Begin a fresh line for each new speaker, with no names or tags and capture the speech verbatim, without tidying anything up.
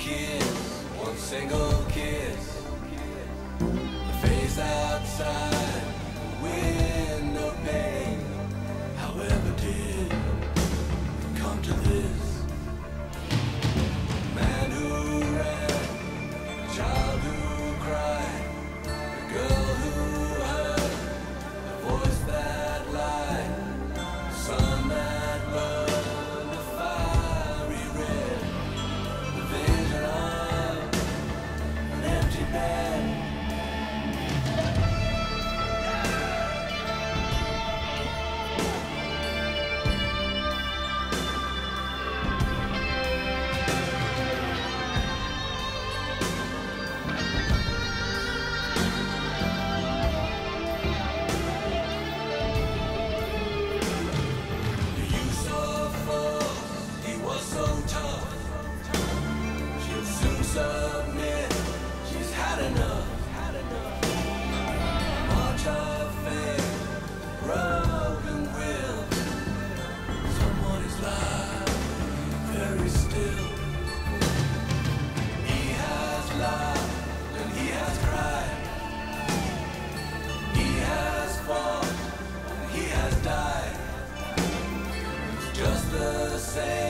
kiss, one single kiss. The face outside, window pane. However did it come to this? Man who ran, child who cried, the girl who heard, the voice that lied, the sun that burned a fiery red, the vision of an empty bed. Submit, she's had enough, had enough. March of fate, broken will. Someone is lying very still. He has laughed and he has cried. He has fought and he has died. It's just the same.